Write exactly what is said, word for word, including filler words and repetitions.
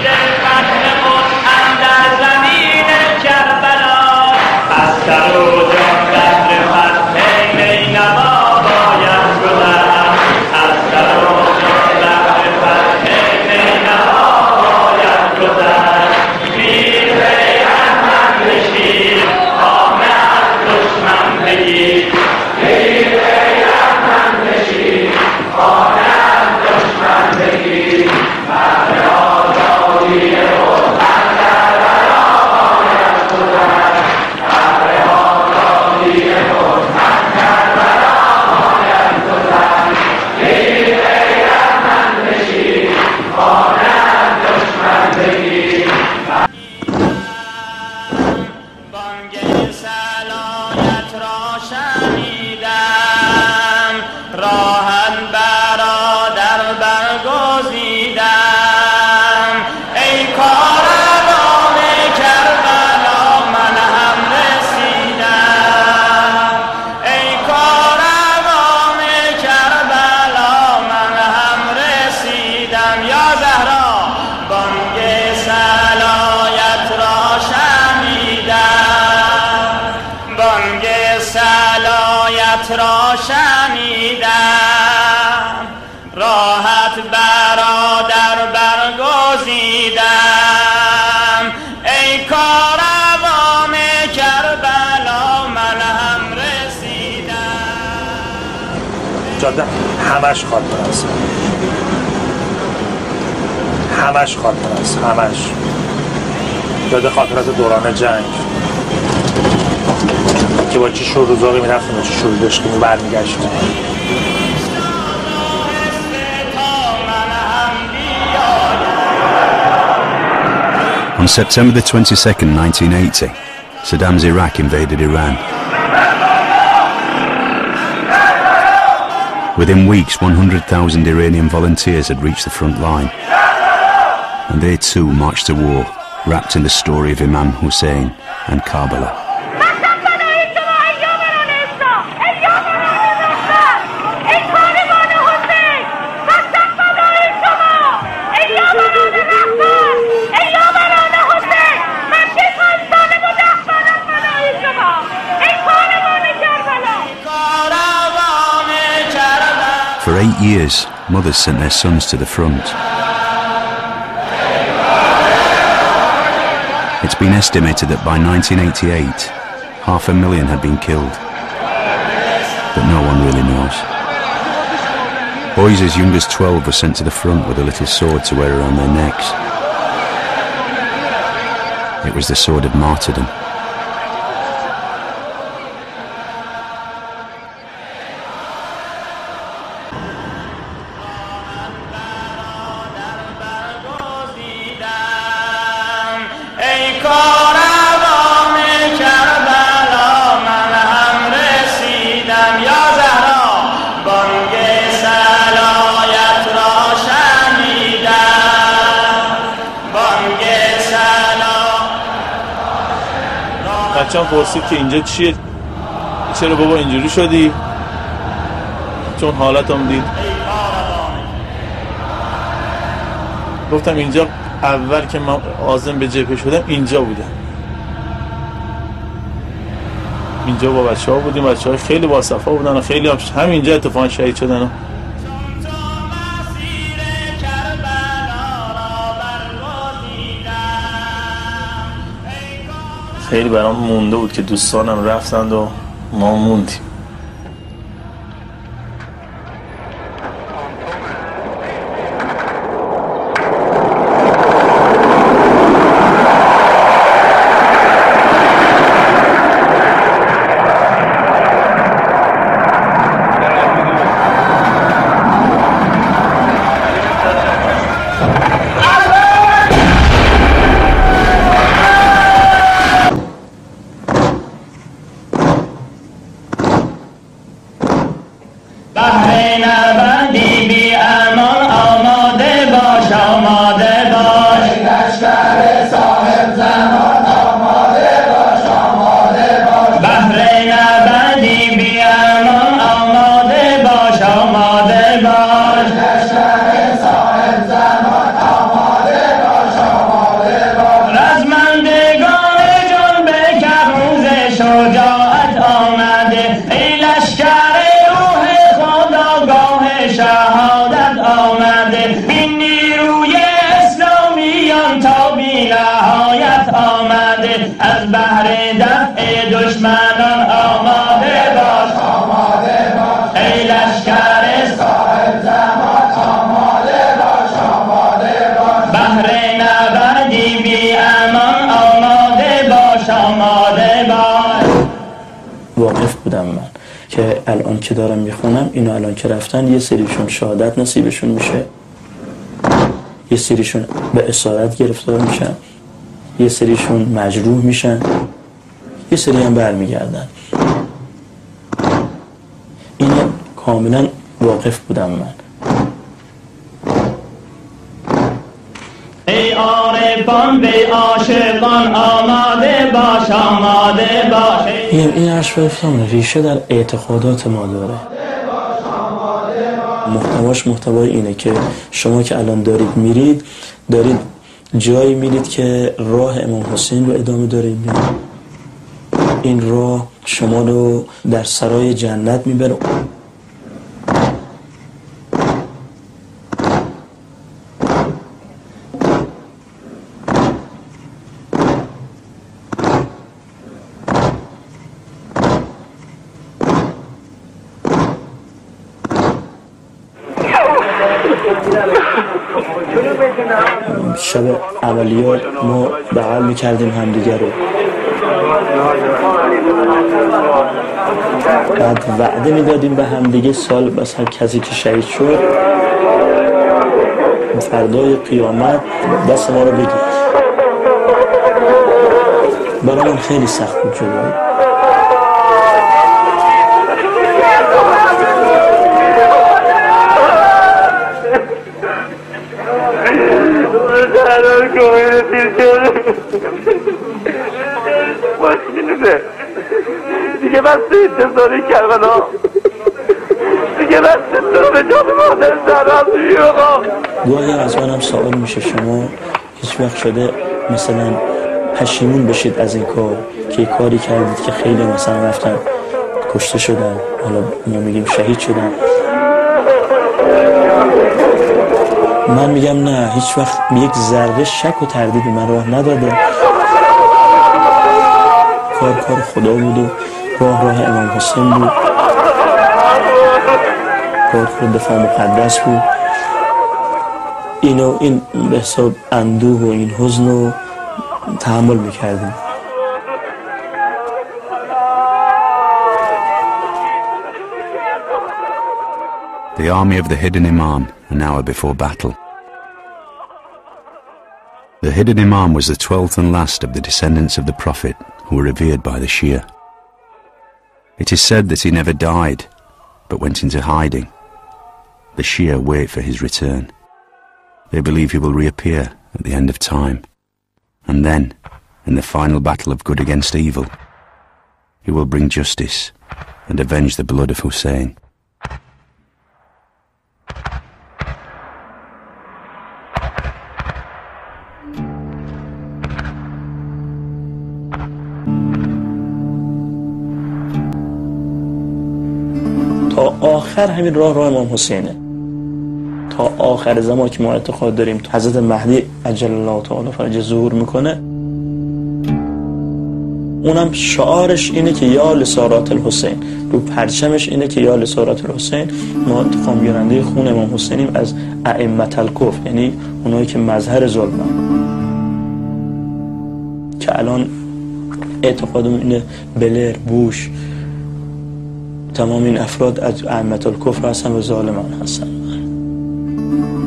را شنیدم راحت برادر برگزیدم ای کاروان کربلا من هم رسیدم. جاده همش خاطر است، همش خاطر است، همش جاده خاطرات دوران جنگ که با چی شور روزاقی میرفتیم و چی شور دشقیمی برمیگشتیم. On September the twenty-second, nineteen eighty, Saddam's Iraq invaded Iran. Within weeks, one hundred thousand Iranian volunteers had reached the front line, and they too marched to war, wrapped in the story of Imam Hussein and Karbala. For eight years, mothers sent their sons to the front. It's been estimated that by nineteen eighty-eight, half a million had been killed. But no one really knows. Boys as young as twelve were sent to the front with a little sword to wear around their necks. It was the sword of martyrdom. بچه‌م پرسید که اینجا چیه؟ چرا بابا اینجوری شدی؟ چون حالتم دید. گفتم اینجا اول که من عازم به جبهه شدم اینجا بودم. اینجا با بچه ها بودیم، بچه های خیلی باصفا بودن و خیلی هم همینجا اتفاقا شهید شدن و خیلی برام مونده بود که دوستانم رفتند و ما موندیم. آماده باش از بهر دفع دشمنان آماده باش آماده باش ای لشکر صاحب زمان آماده باش آماده باش بهر نبردی بی امان آماده باش آماده باش. واقف بودم من که الان که دارم میخونم اینو الان که رفتن یه سریشون شهادت نصیبشون میشه، یه سریشون به اسارت گرفتار میشن، یه سریشون مجروح میشن، یه سری هم برمیگردن. اینه کاملا واقف بودم من. ای عارفان به عاشقان آماده باش آماده باش. این این اشرافان ریشه در اعتقادات ما داره. محتواش محتوای اینه که شما که الان دارید میرید دارید جایی میرید که راه امام حسین رو ادامه دارید میرید. این راه شما رو در سرای جنت میبره. شب عملیات ما بغل میکردیم همدیگه رو، بعد وعده میدادیم به همدیگه سال بس هر کسی که شهید شد فردای قیامت دست ما رو بگید. برامون خیلی سخت بود جلوی. دیگه بس انتظاری کربلا دیگه بس انتظار به جان مادر زرازی آقا. گاهی از منم سوال میشه شما هیچ وقت شده مثلا پشیمون بشید از این کار که کاری کردید که خیلی مثلا رفتن کشته شدن، حالا ما میگیم شهید شدن؟ من میگم نه، هیچ وقت یک ذره شک و تردید به من راه نداده. کار کار خدا بود و راه راه امام حسین بود، کار کار دفاع مقدس بود. اینو این به حساب اندوه و این حزن رو تحمل میکردیم. The army of the hidden Imam, an hour before battle. The hidden Imam was the twelfth and last of the descendants of the Prophet who were revered by the Shia. It is said that he never died, but went into hiding. The Shia wait for his return. They believe he will reappear at the end of time. And then, in the final battle of good against evil, he will bring justice and avenge the blood of Hussein. تا آخر همین راه راه امام حسینه. تا آخر زمان که ما اعتقاد داریم حضرت مهدی عجل الله تعالی فرجه ظهور میکنه، اونم شعارش اینه که یا لسارات الحسین، رو پرچمش اینه که یا لسارات الحسین. ما انتقام گیرنده خون امام حسینیم از ائمه الکفر، یعنی اونایی که مظهر ظلمن، که الان اعتقادم اینه بلر، بوش، تمام این افراد از ائمه الکفر هستن و ظالمان هستن.